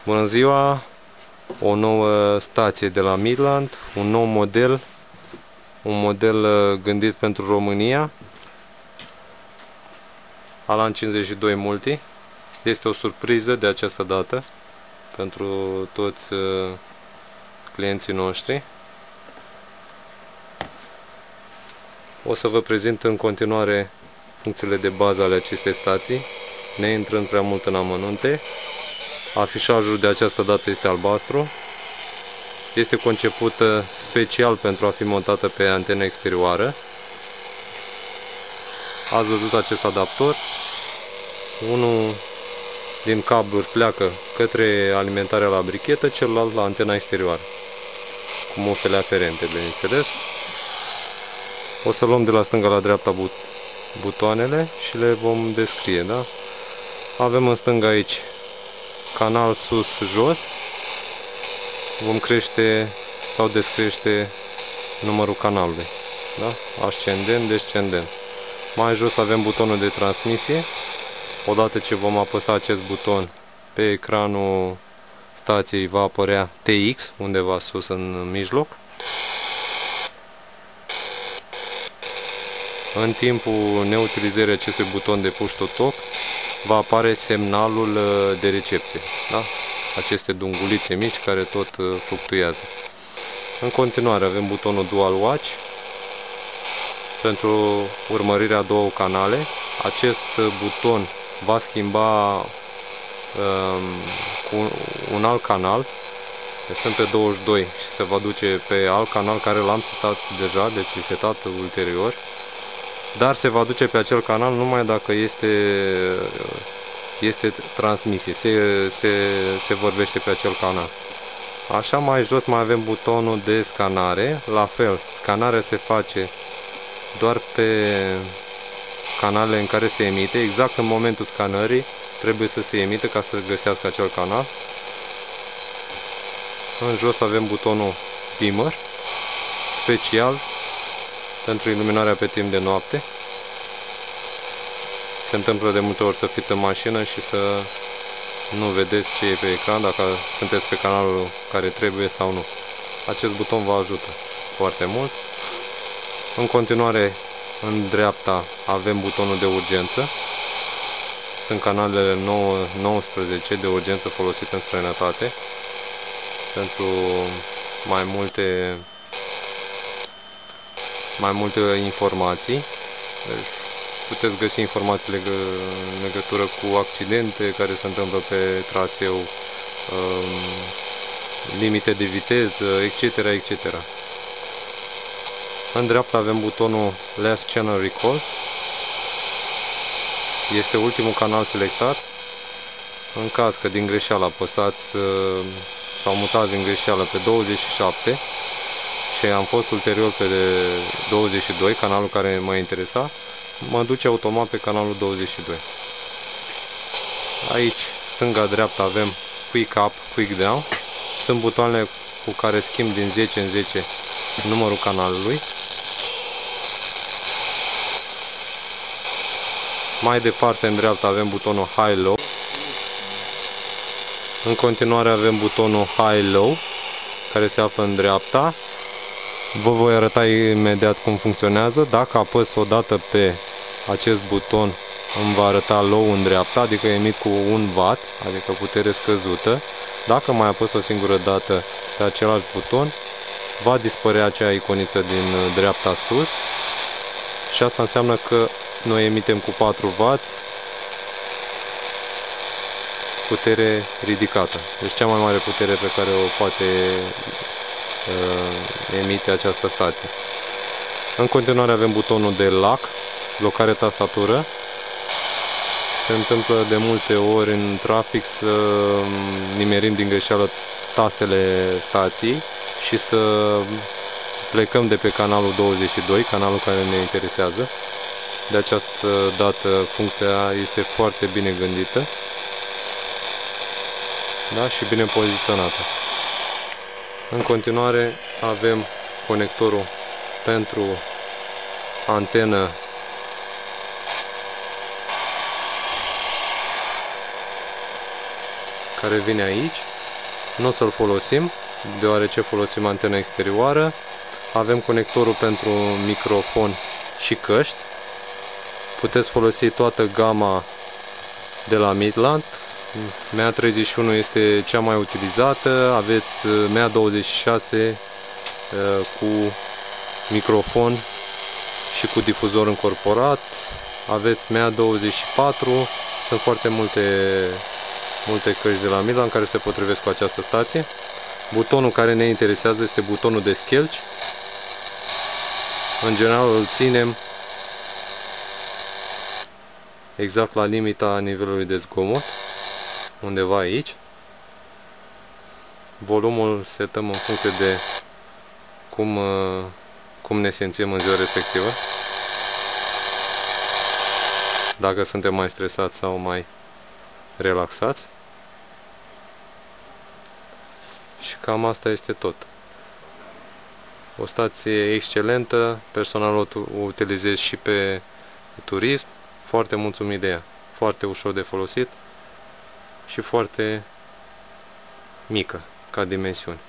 Bună ziua! O nouă stație de la Midland, un nou model, un model gândit pentru România, Alan 52 Multi. Este o surpriză de această dată pentru toți clienții noștri. O să vă prezint în continuare funcțiile de bază ale acestei stații, neintrând prea mult în amănunte. Afișajul de această dată este albastru. Este concepută special pentru a fi montată pe antenă exterioară. Ați văzut acest adaptor. Unul din cabluri pleacă către alimentarea la brichetă, celălalt la antena exterioară, cu mufele aferente, bineînțeles. O să luăm de la stânga la dreapta butoanele și le vom descrie, da? Avem în stânga aici canal sus-jos. Vom crește sau descrește numărul canalului, da? Ascendent, descendent. Mai jos avem butonul de transmisie. Odată ce vom apăsa acest buton, pe ecranul stației va apărea TX undeva sus în mijloc. În timpul neutilizării acestui buton de push to talk va apare semnalul de recepție, da? Aceste dungulițe mici care tot fluctuează. În continuare avem butonul Dual Watch pentru urmărirea două canale. Acest buton va schimba cu un alt canal. Sunt pe 22 și se va duce pe alt canal care l-am setat deja, deci e setat ulterior. Dar se va duce pe acel canal numai dacă este transmisie, se vorbește pe acel canal. Așa, mai jos mai avem butonul de scanare. La fel, scanarea se face doar pe canalele în care se emite. Exact în momentul scanării trebuie să se emite ca să găsească acel canal. În jos avem butonul dimmer, special pentru iluminarea pe timp de noapte. Se întâmplă de multe ori să fiți în mașină și să nu vedeți ce e pe ecran, dacă sunteți pe canalul care trebuie sau nu. Acest buton vă ajută foarte mult. În continuare, în dreapta avem butonul de urgență. Sunt canalele 19 de urgență folosite în străinătate pentru mai multe informații. Deci puteți găsi informații în legătură cu accidente care se întâmplă pe traseu, limite de viteză, etc., etc. În dreapta avem butonul Last Channel Recall. Este ultimul canal selectat. În caz că din greșeală apăsați sau mutați din greșeală pe 27 și am fost ulterior pe 22, canalul care mă interesa, mă duce automat pe canalul 22. Aici, stânga-dreapta, avem Quick Up, Quick Down. Sunt butoanele cu care schimb din 10 în 10 numărul canalului. Mai departe, în dreapta, avem butonul High-Low. În continuare avem butonul High-Low, care se află în dreapta. Vă voi arăta imediat cum funcționează. Dacă apăs o dată pe acest buton, îmi va arăta low în dreapta, adică emit cu 1W, adică putere scăzută. Dacă mai apăs o singură dată pe același buton, va dispărea acea iconiță din dreapta sus și asta înseamnă că noi emitem cu 4W, putere ridicată. Deci cea mai mare putere pe care o poate emite această stație. În continuare avem butonul de lock, blocare tastatură. Se întâmplă de multe ori în trafic să nimerim din greșeală tastele stației și să plecăm de pe canalul 22, canalul care ne interesează. De această dată funcția este foarte bine gândită, da? Și bine poziționată. În continuare avem conectorul pentru antenă care vine aici. Nu o să-l folosim, deoarece folosim antena exterioară. Avem conectorul pentru microfon și căști. Puteți folosi toată gama de la Midland. MEA 31 este cea mai utilizată. Aveți MEA 26 cu microfon și cu difuzor încorporat. Aveți MEA 24. Sunt foarte multe căști de la Midland care se potrivesc cu această stație. Butonul care ne interesează este butonul de schelci. În general îl ținem exact la limita nivelului de zgomot, undeva aici. Volumul setăm în funcție de cum ne simțim în ziua respectivă. Dacă suntem mai stresați sau mai relaxați. Și cam asta este tot. O stație excelentă, personal o utilizez și pe turism, foarte mulțumit de ea, foarte ușor de folosit și foarte mică ca dimensiuni.